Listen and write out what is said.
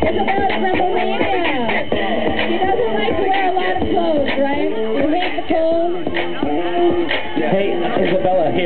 Isabella's from Bohemia. She doesn't like to wear a lot of clothes, right? You hate the cold. Hey, Isabella, here.